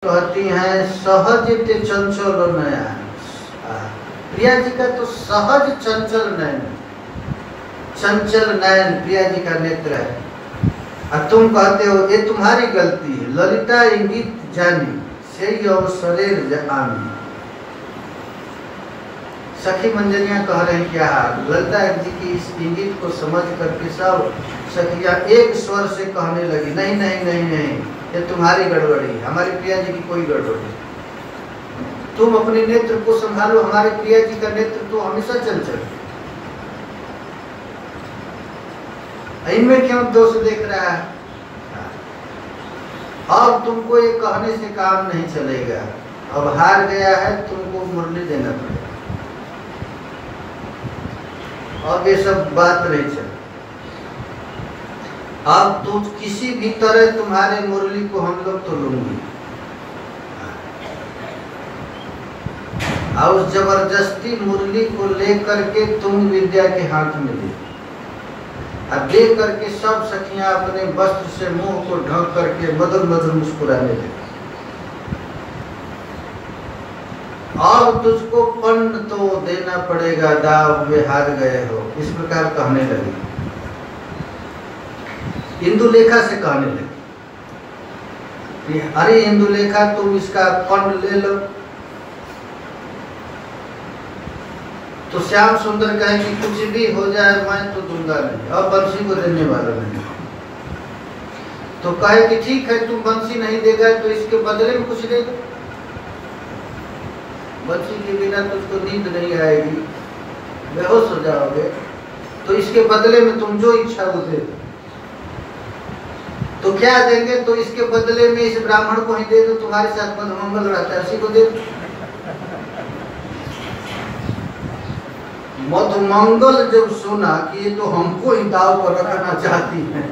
कहती हैं सहज ते चंचल नयन। प्रिया जी का तो सहज चंचल नयन, चंचल नयन प्रिया जी का नेत्र है। और तुम कहते हो ये तुम्हारी गलती है। ललिता इंगित जानी से और शरीर आमी। सखी मंजरियां कह रहे हैं क्या ललिता जी की इस इंगित को समझ करके सब सखियां एक स्वर से कहने लगी नहीं नहीं नहीं नहीं, ये तुम्हारी गड़बड़ी, हमारी प्रिया जी की कोई गड़बड़ी। तुम अपने नेत्र को संभालो, हमारे प्रिया जी का नेत्र तो हमेशा चंचल। इनमें क्यों दोष देख रहा है? अब तुमको ये कहने से काम नहीं चलेगा, अब हार गया है, तुमको मुरली देना पड़ेगा। अब ये सब बात नहीं चले। अब तो किसी भी तरह तुम्हारे मुरली को हम लोग तो लूंगी, और जबरदस्ती मुरली को लेकर के तुम विद्या के हाथ में दे, और दे करके सब सखियां अपने वस्त्र से मुंह को ढक करके मधुर मधुर मुस्कुराने लगे। अब तुझको पन्न तो देना पड़ेगा, दाव में हार गए हो, इस प्रकार कहने लगे। इंदुलेखा से कहने लगे, अरे इंदुलेखा तुम इसका पन्न ले लो। तो श्याम सुंदर कहे कि कुछ भी हो जाए मैं तो दूंगा नहीं, अब बंसी को देने वाला नहीं। तो कहे कि ठीक है तुम बंसी नहीं देगा तो इसके बदले में कुछ दे दो। बंसी के बिना तुझको नींद नहीं आएगी, बेहोश हो जाओगे, तो इसके बदले में तुम जो इच्छा वो दे दो। तो क्या देंगे? तो इसके बदले में इस ब्राह्मण को ही दे दो, तुम्हारे साथ मधुमंगल रहता है, उसी को दे दो। मधुमंगल जब सुना कि ये तो हमको ही दाव पर रखना चाहती है,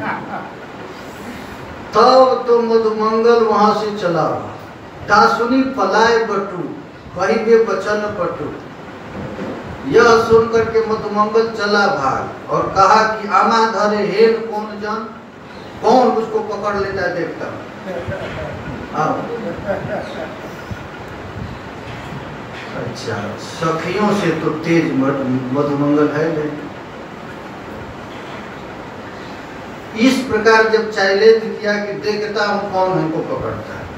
तब तो मधुमंगल वहां से चला। दासुनी पलाय बटू कही बे बचन पटू। यह सुन करके मधुमंगल चला भाग और कहा कि आमा धरे हेन कौन जन, कौन उसको पकड़ लेता है देखता। अच्छा, सखियों से तो तेज मधुमंगल है नहीं। इस प्रकार जब चैलेंज किया कि देखता हूं कौन हमको पकड़ता है।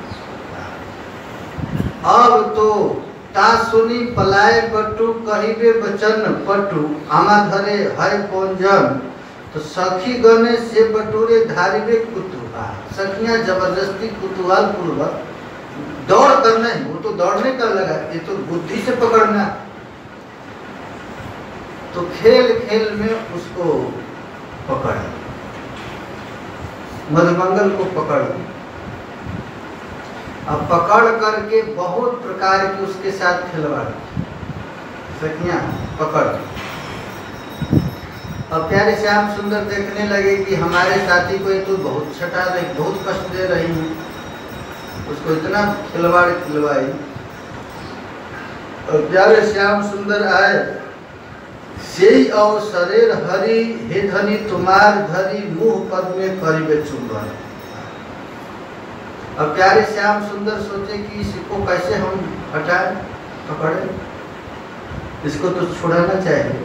अब तो तासुनी पलाय बटू कहिबे बचन पटू, आमा धरे है कौन जन। तो सखी गणे से बटूरे धारिबे कुतूहल। सखियां जबरदस्ती कुतूहल पूर्वक दौड़ करना है, वो तो दौड़ने का लगा, ये तो बुद्धि से पकड़ना। तो खेल खेल में उसको पकड़, मधुमंगल को पकड़, अब पकड़ करके बहुत प्रकार की उसके साथ खिलवाड़, सखियां पकड़। अब प्यारे श्याम सुंदर देखने लगे कि हमारे साथी को ये तो बहुत छटा रही, बहुत कष्ट दे रही है, उसको इतना खिलवाड़ खिलवाई। और प्यारे श्याम सुंदर आए, सेई और शरीर हरि हे धनी तुम्हार धरी मुंह पद में करीबे चुंबन। अब प्यारे श्याम सुंदर सोचे कि इसको कैसे हम हटाएं, पकड़े, इसको तो छुड़ाना चाहिए।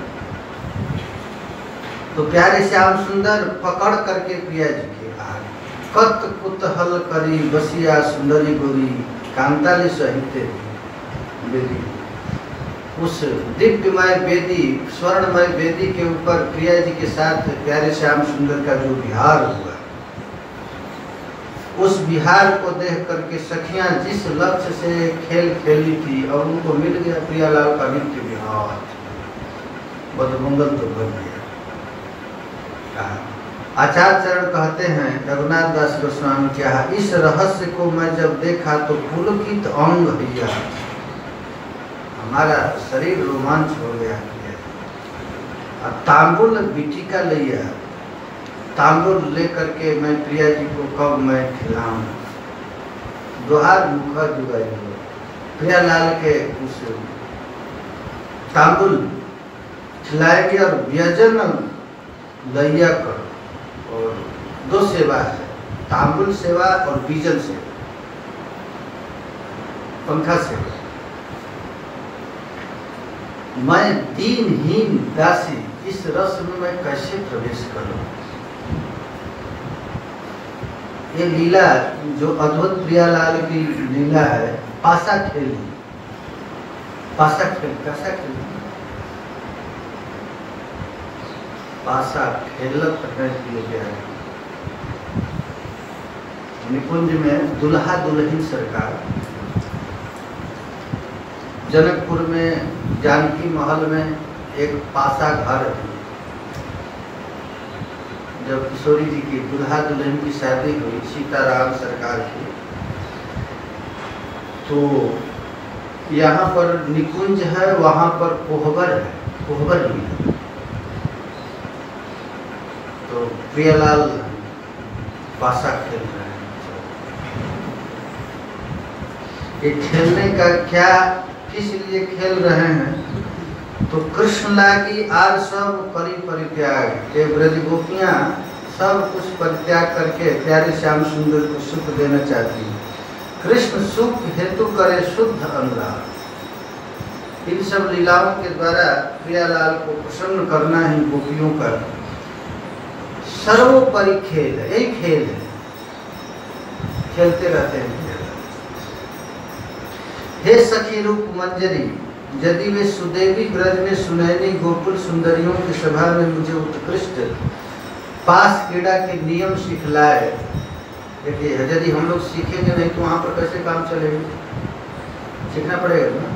तो प्यारे श्याम सुंदर पकड़ करके प्रिया जी के आगे कत कुतहल करी बसिया सुंदरी गोरी कांताली सहित बेदी। उस दिव्यमय वेदी, स्वर्णमय वेदी के ऊपर प्रिया जी के साथ प्यारे श्याम सुंदर का जो विहार हुआ, उस विहार को देख करके सखियां जिस लक्ष्य से खेल खेली थी और उनको मिल गया प्रियालाल का नित्य विहार, मधुमंगल तो बन गया। आचार्य चरण कहते हैं, रघुनाथ दास गोस्वामी क्या है, इस रहस्य को मैं जब देखा तो पुलकित अंग भैया, हमारा शरीर रोमांच हो गया। तांबुल बिटिका लिया, तांबुल लेकर के मैं प्रिया जी को कब मैं खिलाऊं। दोहार मुखा जुगाई हो प्रियालाल के उस तांबुल खिलाएंगे और व्यजन लैया करो। और दो सेवा है, तांबुल सेवा और बीजन सेवा। पंखा से, मैं दीनहीन दासी इस रस में मैं कैसे प्रवेश करूं। ये लीला जो अद्भुत प्रियालाल की लीला है, पासा खेल, पासा खेल कैसा खेल, पासा खेलत है गया है। निकुंज में दुल्हा दुल्हन सरकार, जनकपुर में जानकी महल में एक पासा घर है। जब किशोरी जी की दुल्हा दुल्हन की शादी हुई सीताराम सरकार की, तो यहाँ पर निकुंज है, वहाँ पर कोहबर है, कोहबर भी है। तो प्रियालाल पासा खेल रहे हैं। ये खेलने का क्या, किस लिए खेल रहे हैं, तो कृष्ण लागी आर सब करी परित्याग। ये ब्रज गोपियाँ सब कुछ परित्याग करके प्यारे श्याम सुंदर को सुख देना चाहती है। कृष्ण सुख हेतु करे शुद्ध अनुराग। इन सब लीलाओं के द्वारा प्रियालाल को प्रसन्न करना ही गोपियों का सर्वोपरि खेल है। यही खेल है, खेलते रहते हैं। हे सखी रूप मंजरी, यदि वे सुदेवी ब्रज में सुनैनी गोकुल सुंदरियों की सभा में मुझे उत्कृष्ट पास क्रीड़ा के नियम सिखलाए। देखिए, यदि हम लोग सीखेंगे नहीं तो वहाँ पर कैसे काम चलेगा, सीखना पड़ेगा ना।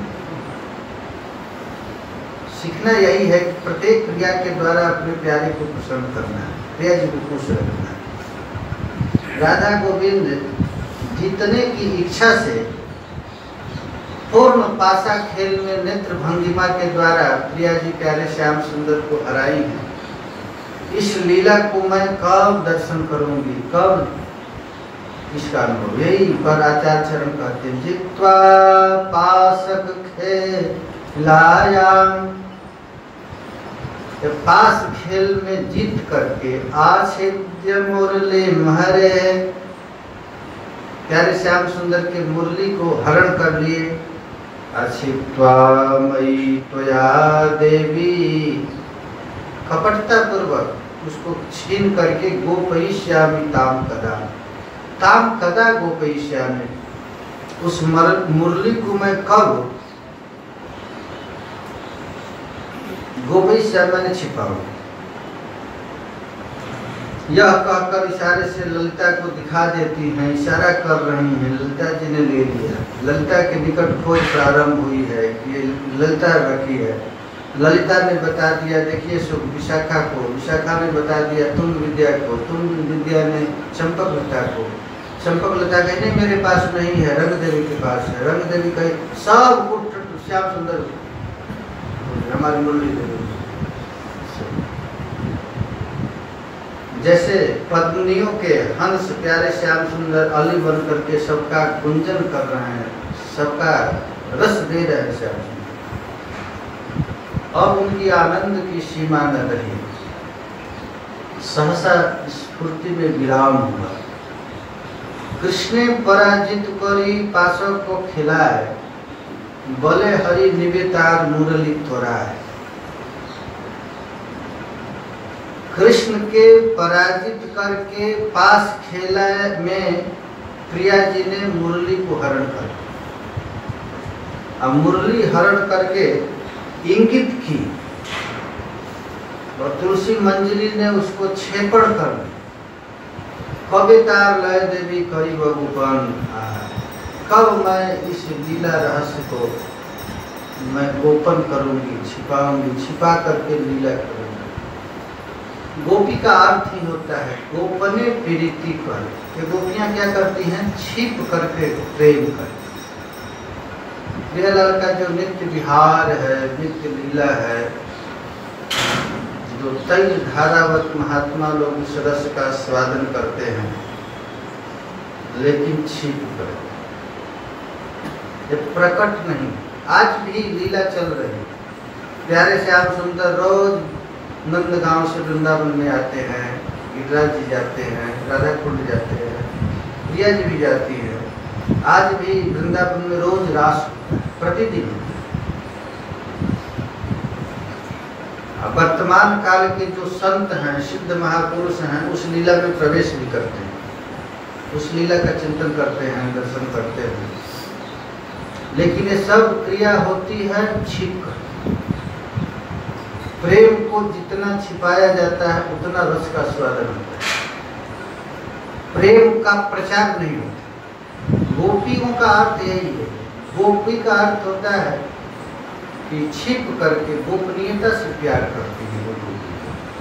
सीखना यही है कि प्रत्येक क्रिया के द्वारा अपने प्यारे को प्रसन्न करना है, प्रिया जी को खुश रखना है। राधा गोविंद जीतने की इच्छा से पूर्ण पासा खेल में नेत्र भंगिमा के द्वारा प्रिया जी प्यारे श्याम सुंदर को हराई है। इस लीला को मैं कब दर्शन करूंगी, कब इसका अनुभव। यही पर आचार्य चरण कहते हैं, जित्वा पासक खेलायाम, पास खेल में जीत करके आछेद्य मुरली महरे, प्यारे श्याम सुंदर के मुरली को हरण कर लिए। अछित्वा मयि त्वया देवी, कपटता पूर्वक उसको छीन करके गोपयिष्यामि ताम कदा, ताम कदा गोपयिष्यामि, उस मुरली को मैं कब गोपयिष्यामि मैंने छिपाऊं। यह कहकर इशारे से ललिता को दिखा देती हैं, इशारा कर रही हैं। ललिता जी ने ले लिया, ललिता के निकट खोज प्रारंभ हुई है, ये ललिता रखी है। ललिता ने बता दिया, देखिए विशाखा को, विशाखा ने बता दिया तुम विद्या को, तुम विद्या ने चंपक लता को, चंपक लता कही नहीं मेरे पास नहीं है, रंग देवी के पास है, रंग देवी कही सब कुछ श्याम सुंदर हमारी मुरली देवी। जैसे पद्मिनियों के हंस प्यारे श्याम सुंदर अली बन करके सबका गुंजन कर रहे हैं, सबका रस दे रहे हैं श्याम सुंदर। अब उनकी आनंद की सीमा न रही, सहसा स्फूर्ति में विराम हुआ। कृष्णे पराजित करी पासक को खिलाए, बले हरि निवेतार मुरली त्वराए। कृष्ण के पराजित करके पास खेला में प्रिया जी ने मुरली को हरण कर, अब मुरली हरण करके इंगित की और तुलसी मंजरी ने उसको छेपड़ कर दी। कवितार लय देवी करी बगुपन, कब मैं इस लीला रहस्य को मैं गोपन करूंगी, छिपाऊंगी, छिपा करके लीला करूंगी। गोपी का अर्थ ही होता है गोपने प्रीति पर। ये गोपियां क्या करती हैं, छिप करके प्रेम करती। प्रियालाल का जो नित्य विहार है, नित्य लीला है, जो तैल धारावत महात्मा लोग इस रस का स्वादन करते हैं, लेकिन छिप कर, ये प्रकट नहीं। आज भी लीला चल रही। प्यारे श्याम सुंदर रोज नंदगांव से वृंदावन में आते हैं, गिरिराज जी जाते हैं, राधा कुंड जाते हैं, प्रिया जी भी जाती है। आज भी वृंदावन में रोज रास होता है, प्रतिदिन। वर्तमान काल के जो संत हैं, सिद्ध महापुरुष हैं, उस लीला में प्रवेश भी करते हैं, उस लीला का चिंतन करते हैं, दर्शन करते हैं। लेकिन ये सब क्रिया होती है छिप कर। प्रेम को जितना छिपाया जाता है उतना रस का स्वादन होता है, प्रेम का प्रचार नहीं होता। गोपियों का अर्थ यही है। गोपी का अर्थ होता है कि छिप करके गोपनीयता से प्यार करती है वो गोपी,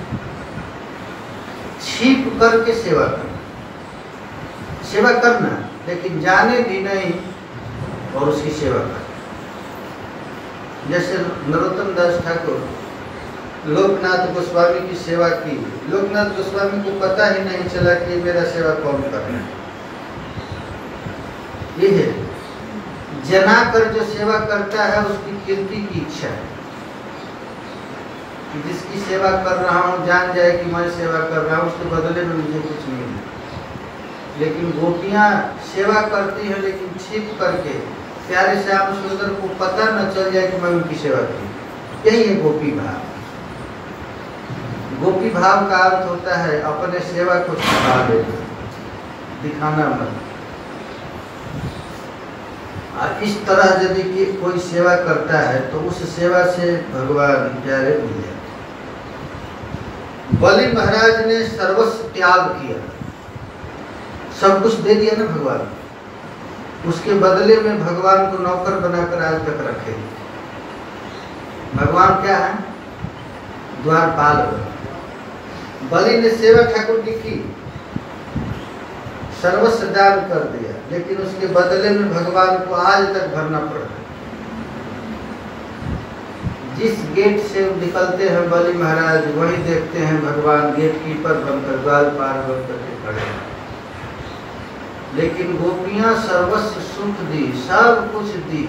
छिप करके सेवा करना, सेवा करना लेकिन जाने भी नहीं और उसकी सेवा करना। जैसे नरोत्तम दास ठाकुर लोकनाथ गोस्वामी की सेवा की, लोकनाथ गोस्वामी को पता ही नहीं चला कि मेरा सेवा कौन कर रहा है। ये है जनाकर जो सेवा करता है उसकी कीर्ति की इच्छा है कि जिसकी सेवा कर रहा हूँ जान जाए कि मैं सेवा कर रहा हूँ, उसके बदले में मुझे कुछ नहीं है। लेकिन गोपियाँ सेवा करती हैं लेकिन छिप करके, प्यारे श्याम सुंदर को पता न चल जाए कि मैं उनकी सेवा की। यही है गोपी भाव। गोपी भाव का अर्थ होता है अपने सेवा को छिपा देना, दिखाना मत। और इस तरह यदि कि कोई सेवा करता है तो उस सेवा से भगवान प्यारे मिल जाते। बलि महाराज ने सर्वस्व त्याग किया, सब कुछ दे दिया ना भगवान, उसके बदले में भगवान को नौकर बनाकर आज तक रखे। भगवान क्या है? द्वारपाल। बलि ने सेवा ठाकुर की की, सर्वस्व दान कर दिया, लेकिन उसके बदले में भगवान को आज तक भरना पड़ा। जिस गेट से निकलते हैं बलि महाराज, वही देखते हैं भगवान गेट कीपर बनकर, द्वारपाल बनकर के खड़े हैं। लेकिन गोपियां सर्वस्व सुख दी, सब कुछ दी,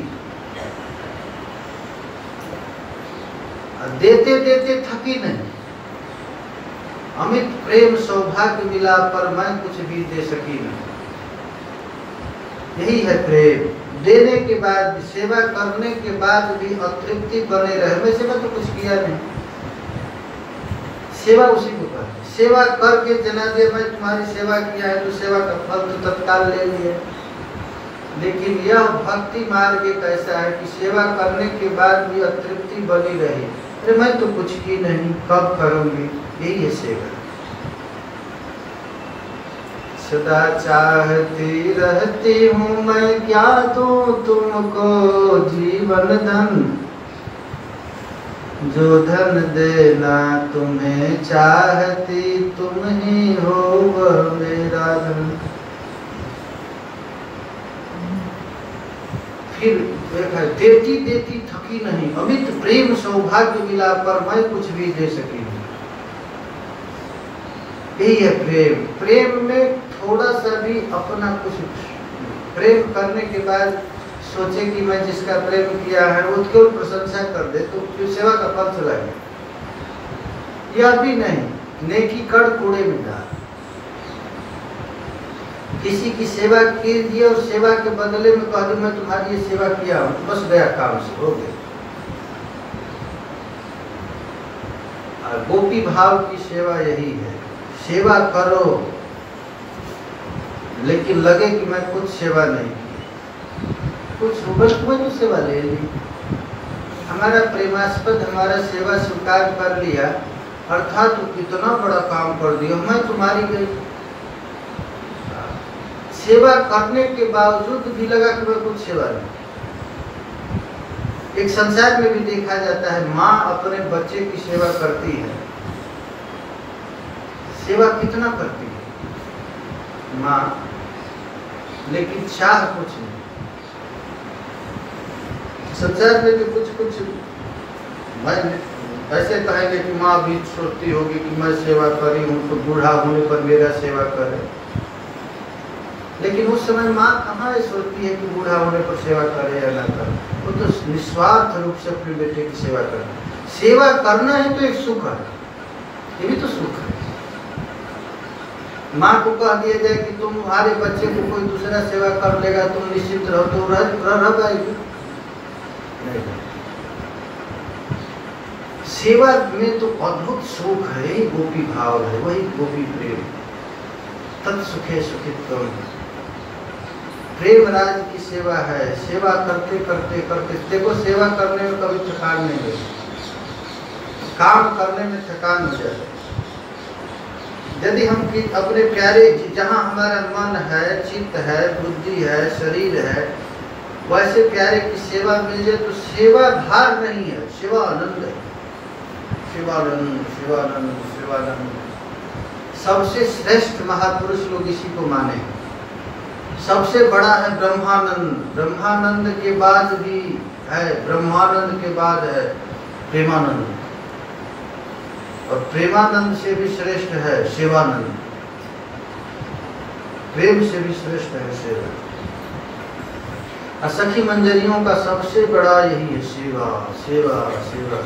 देते देते थकी नहीं। अमित प्रेम सौभाग्य मिला पर मैं कुछ भी दे सकी नहीं। यही है प्रेम। देने के बाद, सेवा करने के बाद भी अतृप्ति बने रहे। मैं सेवा तो कुछ किया नहीं, सेवा उसी को कहते। सेवा करके जना दिया मैं तुम्हारी सेवा किया है, तो सेवा का फल तो तत्काल ले लिया। लेकिन यह भक्ति मार्ग एक ऐसा है कि सेवा करने के बाद भी अतृप्ति बनी रही। अरे मैं तो कुछ की नहीं, कब करूंगी? यही है सेवा। सदा चाहती रहती हूँ मैं क्या दूँ तुमको जीवन धन, जो धन देना तुम्हें चाहती तुम ही हो वह मेरा धन। फिर देती देती थकी नहीं, अमित प्रेम सौभाग्य मिला पर मैं कुछ भी दे सकी नहीं। यही है प्रेम। प्रेम में थोड़ा सा भी अपना कुछ, प्रेम करने के बाद सोचे कि मैं जिसका प्रेम किया है वो क्यों प्रशंसा कर दे, तो फिर सेवा का फल चला गया। यह भी नहीं, नेकी कड़ कूड़े में डाल। किसी की सेवा कीजिए और सेवा के बदले में कह दो मैं तुम्हारी ये सेवा किया हूं, तो बस गया, काम से हो गया। और गोपी भाव की सेवा यही है, सेवा करो लेकिन लगे कि मैं कुछ सेवा नहीं की, कुछ बस तुम्हें तो सेवा ले ली। हमारा प्रेमास्पद हमारा सेवा स्वीकार कर लिया, अर्थात तो कितना बड़ा काम कर दिया, मैं तुम्हारी गई। सेवा करने के बावजूद भी लगा कि मैं कुछ सेवा नहीं। एक संसार में भी देखा जाता है, माँ अपने बच्चे की सेवा करती है। सेवा कितना करती है माँ, लेकिन चाह कुछ नहीं। संसार में तो कुछ कुछ मैं ऐसे कहेंगे कि माँ भी सोचती होगी कि मैं सेवा करी हूँ तो बूढ़ा होने पर मेरा सेवा करे, लेकिन उस समय माँ कहाँ सोचती है कि बूढ़ा होने पर सेवा करे या ना करे। वो तो निस्वार्थ रूप से अपने बेटे की सेवा करना। सेवा करना ही तो एक सुख है, ये भी तो सुख है। माँ को कह दिया जाए कि तुम्हारे बच्चे को कोई दूसरा सेवा कर लेगा, तुम निश्चिंत रहो, तो रह पाएगी नहीं। सेवा में तो अद्भुत सुख है, यही गोपी भाव है, वही गोपी प्रेम। तत्सुखे सुखित्वम, प्रेम राज की सेवा है। सेवा करते करते करते देखो, सेवा करने में कभी थकान नहीं होती, काम करने में थकान हो जाए। यदि हम अपने प्यारे, जहाँ हमारा मन है, चित्त है, बुद्धि है, शरीर है, वैसे प्यारे की सेवा मिल जाए तो सेवा भार नहीं है, सेवा आनंद है। शिवानंद शिवानंद शिवानंद। सबसे श्रेष्ठ महापुरुष लोग इसी को माने। सबसे बड़ा है ब्रह्मानंद, ब्रह्मानंद के बाद भी है, ब्रह्मानंद के बाद है प्रेमानंद, और प्रेमानंद से भी श्रेष्ठ है शिवानंद। प्रेम से भी श्रेष्ठ है सेवा। सखी मंजरियों का सबसे बड़ा यही है, सेवा सेवा सेवा।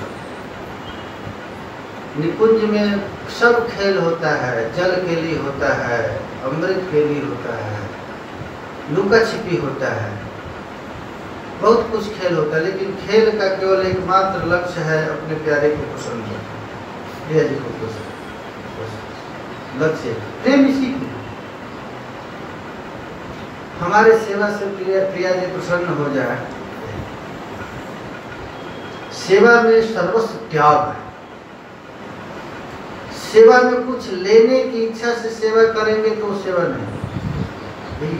निकुंज में सब खेल होता है, जल केली होता है, अमृत केली होता है, लुका छिपी होता है, बहुत कुछ खेल होता है, लेकिन खेल का केवल एकमात्र लक्ष्य है अपने प्यारे को पसंद करना, प्रिया जी को पसंद। लक्ष्य प्रेम इसी की। हमारे सेवा से प्रिया जी प्रसन्न हो जाए। सेवा में सर्वस्व त्याग है। सेवा में कुछ लेने की इच्छा से सेवा करेंगे तो सेवा नहीं।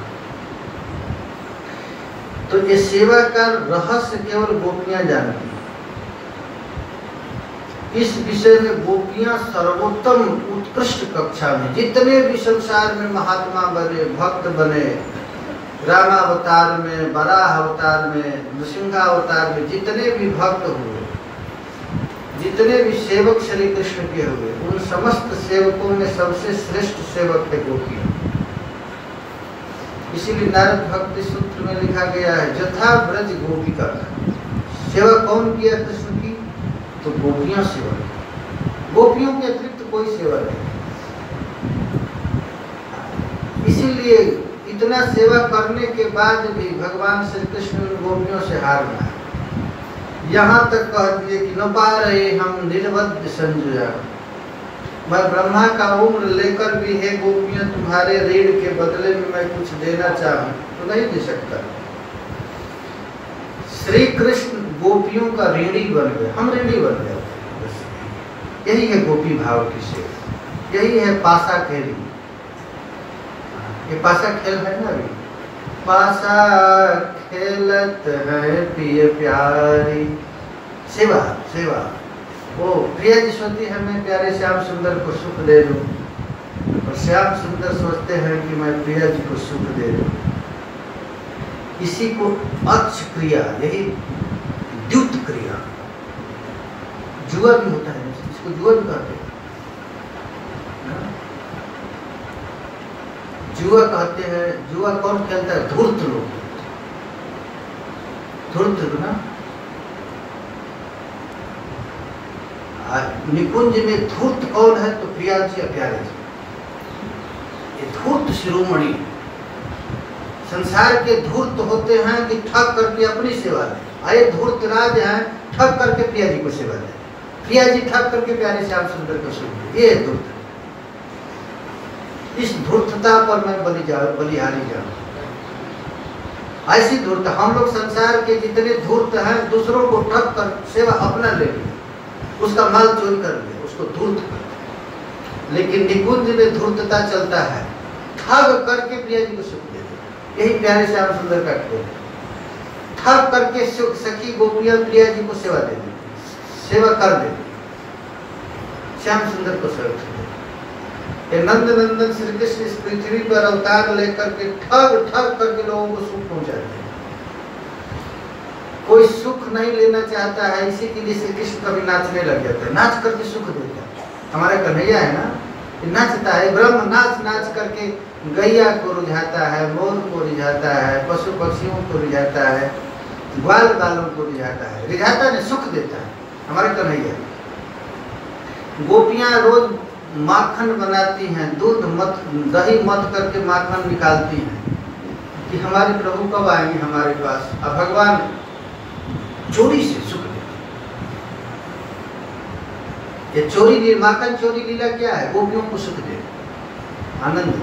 तो ये सेवा का रहस्य केवल गोपियां जानती हैं। इस विषय में गोपियां सर्वोत्तम उत्कृष्ट कक्षा में, जितने भी संसार में महात्मा बने, भक्त बने, रामावतार में, वराह अवतार में, नृसिंहावतार में जितने भी भक्त हुए, जितने भी सेवक श्री कृष्ण के हुए, उन समस्त सेवकों में सबसे श्रेष्ठ सेवक है गोपियां। इसीलिए नारद भक्ति सूत्र में लिखा गया है, जथा ब्रज गोपिका। सेवा कौन किया कृष्ण की? तो गोपियां सेवा। गोपियों के अतिरिक्त कोई सेवा नहीं। इसीलिए इतना सेवा करने के बाद भी भगवान श्री कृष्ण गोपियों से हार गए। यहाँ तक कह दिए कि न पा रहे हम निर्वध संजया। मैं ब्रह्मा का उम्र लेकर भी हे गोपियां तुम्हारे ऋण के बदले में मैं कुछ देना चाहूं तो नहीं दे सकता। श्री कृष्ण गोपियों का ऋणी बन गए, हम ऋणी बन गए। यही है गोपी भाव की सेवा, यही है पासा खेली। ये पासा खेल है ना, अभी पासा खेलत है पिय प्यारी। सेवा सेवा। वो प्रिया जी सोचती है मैं प्यारे श्याम सुंदर को सुख दे दूं, और श्याम सुंदर सोचते हैं कि मैं प्रिया जी को सुख दे दूं। इसी को अच्छ क्रिया, यही द्युत क्रिया, जुआ भी होता है, इसको जुआ भी कहते हैं। जुआ कहते हैं। जुआ कौन खेलता है? धूर्त लोग, धूर्त ना। निकुंज में धूर्त कौन है? तो प्रिया जी, प्यारे जी। ये धूर्त शिरोमणि। संसार के धूर्त होते हैं कि ठग करके अपनी सेवा दें। आए धूर्त राज हैं, ठग करके प्रिया जी को सेवा दें। प्रिया जी ठग करके प्यारे श्याम सुंदर को सुख। ये धूर्त। इस धूर्तता पर मैं बलिहारी जाऊं। ऐसी धूर्त। हम लोग संसार के जितने धूर्त हैं, दूसरों को ठग कर सेवा अपना ले लिया, उसका माल चोरी कर लिया, उसको धूर्त कर। लेकिन निकुंज में धूर्तता चलता है, ठग करके प्रिया जी को सुख दे दे। यही प्यारे श्याम सुंदर का खेल। ठग करके सखी गोपियां प्रिया जी को सेवा दे दी, सेवा कर दे, श्याम सुंदर को सर्व। ये नंद नंदन श्री कृष्ण इस पृथ्वी पर अवतार लेकर के ठग ठग करके लोगों को सुख पहुंचाते हैं। कोई सुख नहीं लेना चाहता है, इसी के लिए श्री कृष्ण कभी नाचने लग जाता है, नाच करके सुख देता है। हमारा कन्हैया है ना, नाचता है। ब्रह्म नाच नाच करके गैया को रिझाता है, मोर को रिझाता है, पशु पक्षियों को रिझाता है, ग्वाल बालों को रिझाता है। रिझाता नहीं, सुख देता है हमारा कन्हैया। गोपियां रोज माखन बनाती हैं, दूध मत दही मत करके माखन निकालती हैं कि हमारे प्रभु कब आएंगे हमारे पास। अब भगवान चोरी से सुख देते। ये चोरी माखन चोरी लीला क्या है? गोपियों को सुख दे, आनंद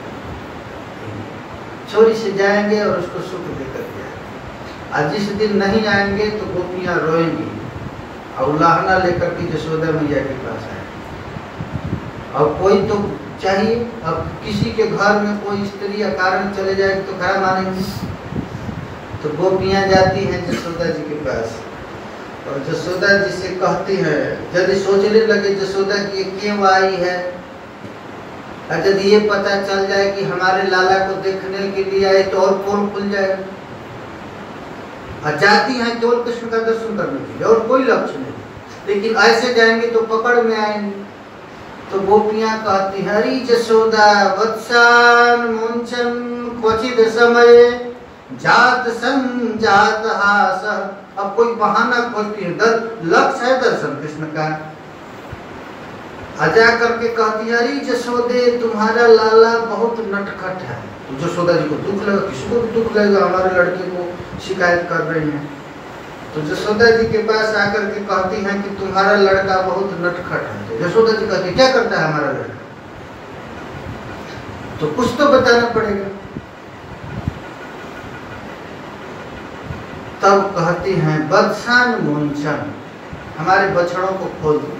चोरी से जाएंगे और उसको सुख देकर के आएंगे। और जिस दिन नहीं आएंगे तो गोपियां रोएंगी और उलाहना लेकर के यशोदा मैया के पास आए। और कोई तो चाहिए, अब किसी के घर में कोई स्त्री अकारण चले जाएगी तो क्या मानेंगे? तो गोपियां जाती हैं यशोदा जी के पास और यशोदा जी से कहती है, यदि सोचने लगे यशोदा की ये क्यों आई है, और यदि ये पता चल जाए कि हमारे लाला को देखने के लिए आए तो और पोल खुल जाएगा। और जाती हैं केवल कृष्ण का दर्शन करने के लिए और कोई लक्ष्य नहीं, लेकिन ऐसे जाएंगे तो पकड़ में आएंगे। तो गोपियां कहती हैं, हरी यशोदा वत्सान मुंचन क्वचित समय जात संजात हास। अब कोई बहाना खोजती है, लक्ष्य है दर्शन कृष्ण का। अजा करके कहती है, अरे यशोदे तुम्हारा लाला बहुत नटखट है। तो यशोदा जी को दुख लगा, किसी को भी दुख लगेगा, हमारे लड़के को शिकायत कर रही हैं। तो यशोदा जी के पास आकर के कहती हैं कि तुम्हारा लड़का बहुत नटखट है। तो यशोदा जी कहती है, क्या करता है हमारा लड़का? तो कुछ तो बताना पड़ेगा। तब कहती हैं, बत्सान मुंचन, हमारे बछड़ों को खोल देते।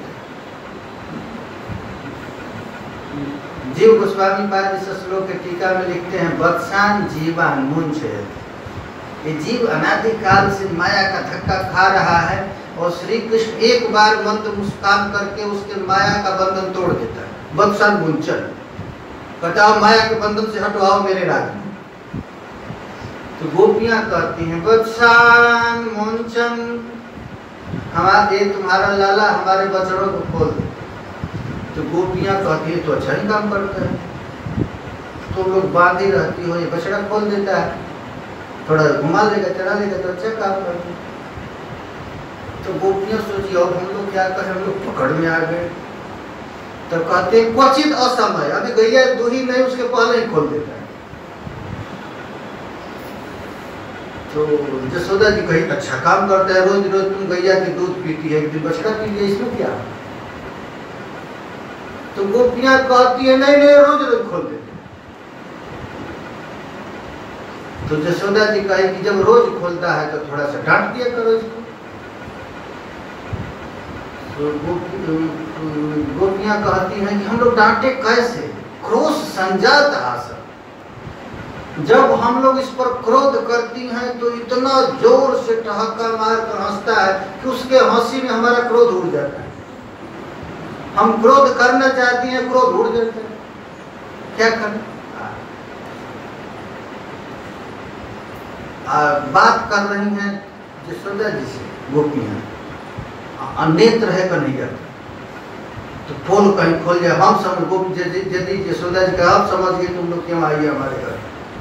जीव गोस्वामी पाद इस श्लोक के टीका में लिखते हैं, बत्सान जीवान मुंच। ये जीव अनादि काल से माया का धक्का खा रहा है और श्री कृष्ण एक बार मंत्र मुस्कान करके उसके माया का बंधन तोड़ देता है। बत्सान मुंचन, कटाओ माया के बंधन से हटवाओ मेरे राज में। तो गोपियां कहती हैं, बत्सान मुंचन, हमारे तुम्हारा लाला हमारे बछड़ों को खोल दे। तो गोपियां कहती है, तो अच्छा ही काम करता है, तो लोग बांधी रहती हो, ये बछड़ा खोल देता है, थोड़ा घुमा लेगा चढ़ा लेगा तो अच्छा काम करता है। तो गोपियां सोची, और हम लोग क्या करें, हम लोग पकड़ में आ गए। तो कहते हैं, क्वचित असमय, अभी गैया दूही नहीं उसके पहले ही खोल देता है। तो यशोदा जी कही, अच्छा काम करता है, रोज रोज तुम गैया के दूध पीती है, एक दिन बछड़ा पी लिया, इसमें क्या? तो गोपियां कहती है, नहीं नहीं रोज रोज खोल देते। तो यशोदा जी कहे कि जब रोज खोलता है तो थोड़ा सा डांट दिया करो इसको। तो गोपियां कहती हैं कि हम लोग डांटे कैसे? क्रोध संजात हास, जब हम लोग इस पर क्रोध करती हैं तो इतना जोर से ठहाका मार कर हंसता है कि उसके हंसी में हमारा क्रोध उड़ जाता है। हम क्रोध करना चाहती हैं, क्रोध उड़ जाता है, क्या करें? बात कर रही हैं यशोदा जी से गोपियां, नेत्र है कन्हैया, तो पोल कहीं खोल जाए, हम समझ गोपी यदि यशोदा जी का आप समझ गए तुम लोग क्यों आई हमारे घर।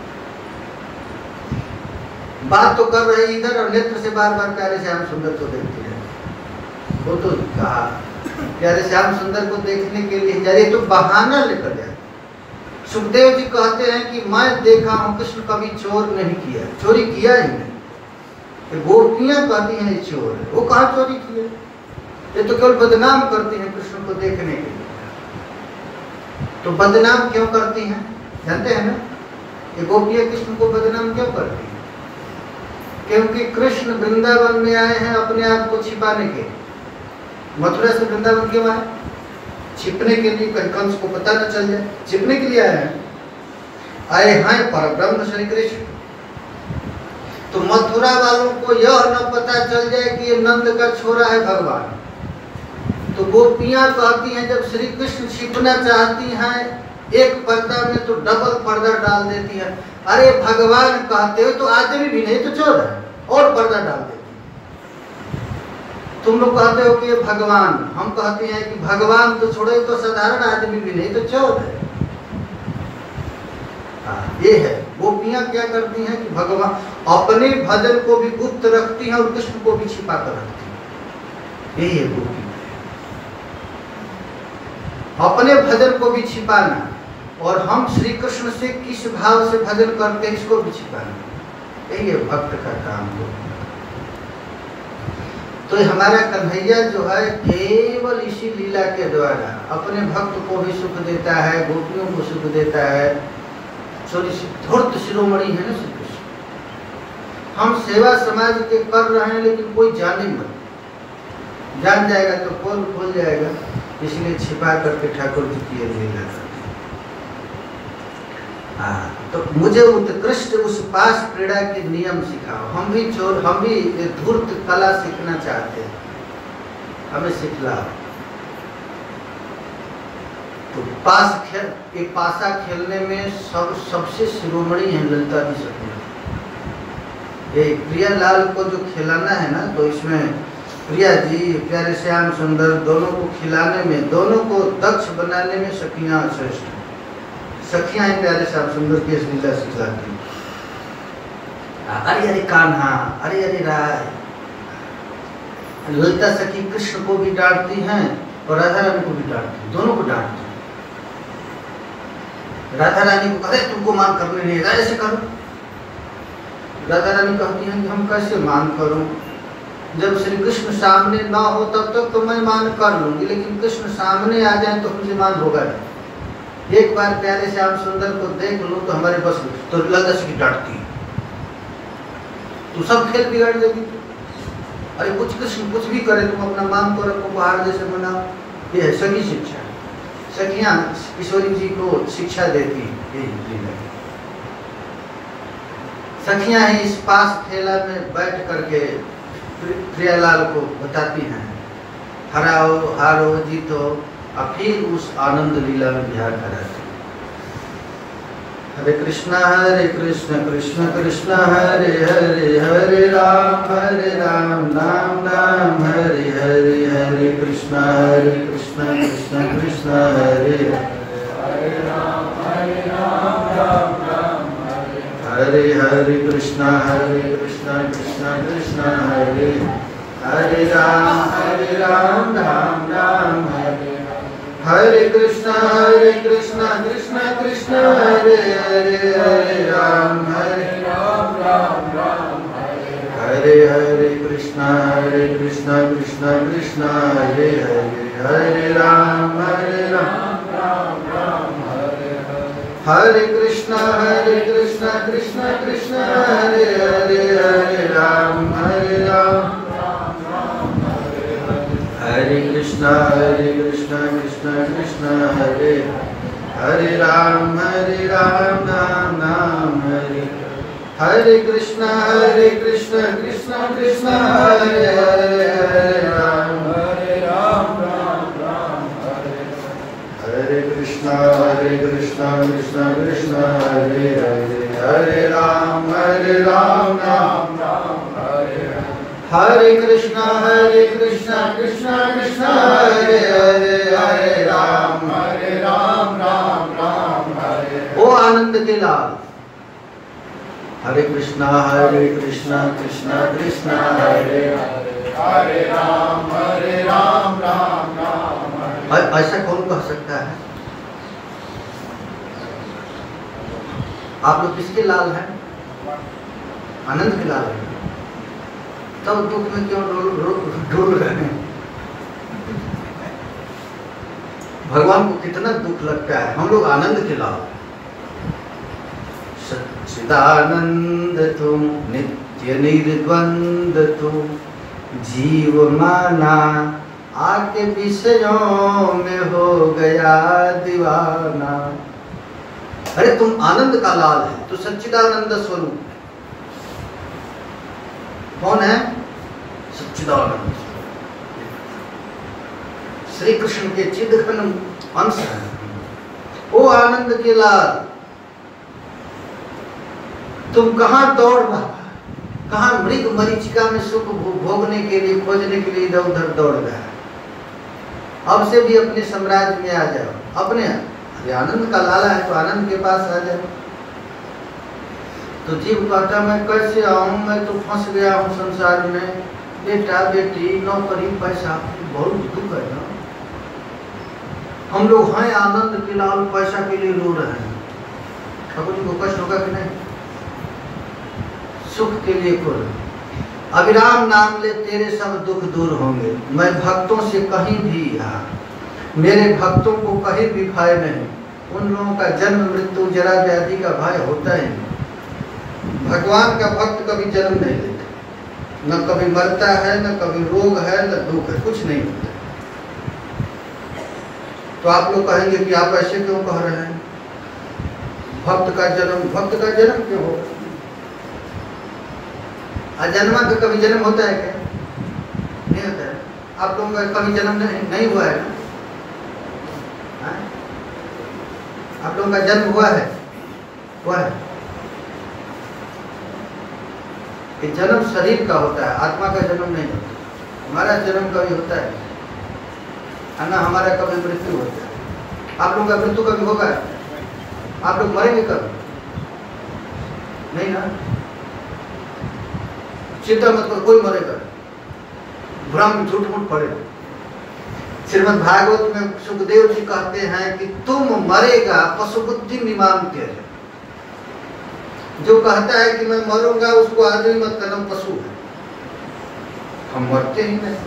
बात तो कर रही इधर और नेत्र से बार बार प्यारे श्याम सुंदर को देखती है। वो तो कहा प्यारे श्याम सुंदर को देखने के लिए जा रही, तो बहाना लेकर जाए। सुखदेव जी कहते हैं कि मैं देखा हूं कृष्ण कभी चोर नहीं किया, चोरी किया ही नहीं। गोपियां कहती हैं ये चोर है, वो कहाँ चोरी किया? ये तो केवल बदनाम करती हैं कृष्ण को देखने के लिए। तो बदनाम क्यों करती हैं जानते हैं ना? ये गोपियां कृष्ण को बदनाम क्यों करती हैं? क्योंकि कृष्ण वृंदावन में आए हैं अपने आप को छिपाने के। मथुरा से वृंदावन क्यों आए? छिपने के लिए, कहीं कंस को पता न चल जाए, छिपने के लिए आए हैं परब्रह्म श्री कृष्ण। तो मथुरा वालों को यह न पता चल जाए कि ये नंद का छोरा है भगवान। तो गोपियां कहती हैं जब श्री कृष्ण छिपना चाहती हैं एक पर्दा में तो डबल पर्दा डाल देती है। अरे भगवान कहते हो तो आदमी भी नहीं तो चोर है, और पर्दा डाल देती है। तुम लोग कहते हो कि ये भगवान, हम कहते हैं कि भगवान तो छोड़े तो साधारण आदमी भी नहीं तो चोर है। ये है गोपियां क्या करती हैं कि भगवान अपने भजन को भी गुप्त रखती हैं और कृष्ण को भी छिपा कर रखती हैं। यही है गोपी। अपने भजन को भी छिपाना, और हम श्री कृष्ण से किस भाव से भजन करते हैं इसको भी छिपाना, यही है भक्त का काम हो। तो हमारा कन्हैया जो है केवल इसी लीला के द्वारा अपने भक्त को भी सुख देता है, गोपियों को सुख देता है। थोड़ी सी धूर्त शिरोमणि है ना श्री कृष्ण। हम सेवा समाज के कर रहे हैं लेकिन कोई जाने मत, जान जाएगा तो पोल खोल जाएगा, इसलिए छिपा करके ठाकुर जी की लीला करते। तो मुझे उत्कृष्ट उस पास क्रीड़ा के नियम सिखाओ। हम भी धूर्त कला सीखना चाहते हैं, हमें सिखलाओ। तो पासा खेलने में सबसे शिरोमणि है ललिता जी सखी। ये प्रियालाल को जो खिलाना है ना, तो इसमें प्रिया जी, प्यारे श्याम सुंदर दोनों को खिलाने में, दोनों को दक्ष बनाने में सखियां श्रेष्ठ हैं। सखियां हैं प्यारे श्याम सुंदर की लीला सिखलाती। अरे अरे कान्हा, अरे अरे राय। ललिता सखी कृष्ण को भी डांटती हैं और राधा रानी को भी डांटती हैं, दोनों को डांटती हैं। राधा रानी को अरे तुमको मान करने नहीं है, ऐसे करो। राधा रानी कहती हैं कि हम कैसे मान करूं, जब श्री कृष्ण सामने ना हो तब तक तो मैं मान कर लूंगी, लेकिन कृष्ण सामने आ जाए तो मुझे मान होगा नहीं। एक बार प्यारे श्याम सुंदर को देख लूं तो हमारे बस, तो ललिता सखी डांटती है, तू सब खेल बिगाड़ देगी। अरे कुछ कृष्ण कुछ भी करे, तुम अपना मान को रखो, बाहर जैसे मनाओ। ये है सखी शिक्षा। सखियां किशोरी जी को शिक्षा देती है। सखियां ही इस पास ठेला में बैठ करके प्रियालाल को बताती हैं, हराओ हारो जीतो, और फिर उस आनंद लीला में विहार कराती। हरे कृष्ण कृष्ण कृष्ण हरे हरे, हरे राम राम राम हरे हरे, हरे कृष्ण कृष्ण कृष्ण हरे हरे राम राम राम हरे हरे कृष्ण कृष्ण कृष्ण हरे हरे राम राम हरे हरे कृष्ण कृष्ण कृष्ण हरे हरे, हरे राम राम हरे हरे कृष्ण कृष्ण कृष्ण हरे हरे, हरे राम राम हरे कृष्ण कृष्ण कृष्ण हरे हरे, हरे राम हरे कृष्ण कृष्ण कृष्ण हरे हरे राम नाम हरे हरे कृष्ण कृष्ण कृष्ण हरे हरे, हरे राम हरे कृष्ण कृष्ण कृष्ण हरे हरे, हरे राम नाम हरे कृष्ण कृष्ण कृष्ण हरे हरे, हरे राम राम। ओ आनंद के लाल, हरे कृष्ण कृष्ण कृष्ण हरे हरे, हरे राम राम। ऐसा कौन कह सकता है? आप लोग किसके लाल हैं? आनंद के लाल हैं। तब दुख में क्यों डोल रहे हैं? भगवान को कितना दुख लगता है, हम लोग आनंद के लाल। सच्चिदानंद तुम नित्य निर्द्वंद तुम जीव माना, आके विषयों में हो गया दीवाना। अरे तुम आनंद का लाल है, तो सच्चिदानंद स्वरूप कौन है? सच्चिदानंद श्री कृष्ण के चिदघन अंश है। ओ आनंद के लाल, तुम कहाँ दौड़ रहा, कहाँ मृग मरीचिका में सुख भोगने के लिए, खोजने के लिए इधर उधर दौड़ रहा। अब से भी अपने साम्राज्य में आ जाओ, अपने आनंद का लाला है तो आनंद के पास आ जाओ। तो जीव कहता मैं कैसे आऊं, मैं तो फंस गया हूँ संसार में, बेटा बेटी नौकरी पैसा, बहुत दुख है ना। हम लोग हैं आनंद के लाल, पैसा के लिए रो रहे हैं। ठाकुर जी को कष्ट होगा कि नहीं? सुख के लिए खोल, अविराम नाम ले तेरे सब दुख दूर होंगे। मैं भक्तों से कहीं भी मेरे भक्तों को कहीं भी भय नहीं। उन लोगों का जन्म मृत्यु जरा व्याधि का भय होता ही नहीं। भगवान का भक्त कभी जन्म नहीं लेता, न कभी मरता है, न कभी रोग है, न दुख है, कुछ नहीं होता। तो आप लोग कहेंगे कि आप ऐसे क्यों कह रहे हैं? भक्त का जन्म क्यों होगा? अजन्मा का कभी जन्म होता है क्या? नहीं होता है। आप लोगों का कभी जन्म नहीं हुआ है ना? आप लोगों का जन्म हुआ है? ये जन्म शरीर का होता है, आत्मा का जन्म नहीं होता। हमारा जन्म कभी होता है ना, हमारा कभी मृत्यु होता है। आप लोगों का मृत्यु कभी होगा? आप लोग मरेंगे कभी? नहीं ना, चिंता मत करो, कोई मरेगा, भ्रम झूठ मूठ पड़ेगा। श्रीमद् भागवत में सुखदेव जी कहते हैं कि तुम मरेगा पशु बुद्धि निमान त्यज। जो कहता है कि मैं मरूंगा उसको आदमी मत करना, पशु है। हम मरते ही नहीं।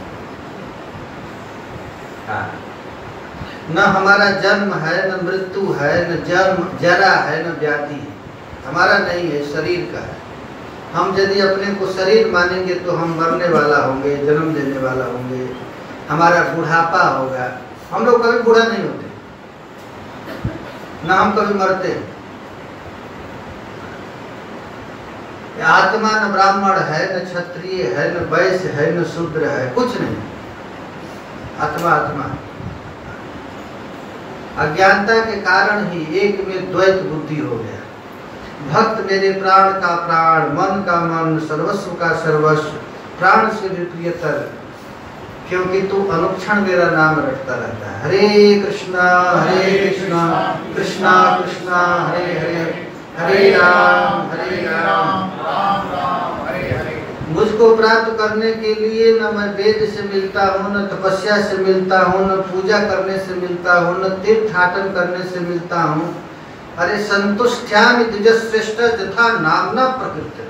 न हमारा जन्म है, न मृत्यु है, न जन्म जरा है, न व्याधि है। हमारा नहीं है, शरीर का है। हम यदि अपने को शरीर मानेंगे तो हम मरने वाला होंगे, जन्म देने वाला होंगे, हमारा बुढ़ापा होगा। हम लोग कभी बूढ़ा नहीं होते, ना हम कभी मरते। आत्मा न ब्राह्मण है, न क्षत्रिय है, न वैश्य है, न शूद्र है, कुछ नहीं। आत्मा आत्मा। अज्ञानता के कारण ही एक में द्वैत बुद्धि हो गया। भक्त मेरे प्राण का प्राण, मन का मन, सर्वस्व का सर्वस्व, प्राण से भी प्रियतर, क्योंकि तू अनुक्षण मेरा नाम रटता रहता है। हरे कृष्णा कृष्णा कृष्णा हरे हरे, हरे राम राम राम हरे हरे। मुझको प्राप्त करने के लिए न मैं वेद से मिलता हूँ, न तपस्या से मिलता हूँ, न पूजा करने से मिलता हूँ, न तीर्थाटन करने से मिलता हूँ। अरे संतुष्ट्यामि द्विजश्रेष्ठ यथा नामना प्रकीर्तना।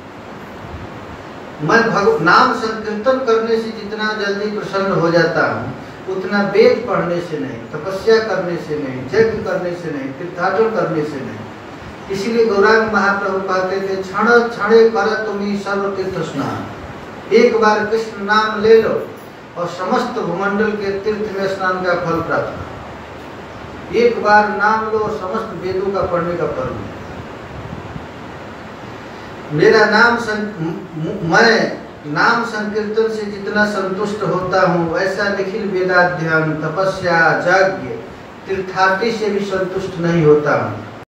मैं नाम संकीर्तन करने से जितना जल्दी प्रसन्न हो जाता हूँ, उतना वेद पढ़ने से नहीं, तपस्या करने से नहीं, यज्ञ करने से नहीं, तीर्थाटन करने से नहीं। इसीलिए गौरांग महाप्रभु कहते थे, क्षण क्षणे कर तुम्ही सर्व तीर्थ स्नान। एक बार कृष्ण नाम ले लो और समस्त भूमंडल के तीर्थ में स्नान का फल प्राप्त हो। एक बार नाम लो, समस्त वेदों का पढ़ने का फल मिले। मेरा नाम मैं नाम संकीर्तन से जितना संतुष्ट होता हूँ, वैसा निखिल वेदाध्ययन, तपस्या, यज्ञ, तीर्थाटन से भी संतुष्ट नहीं होता हूँ।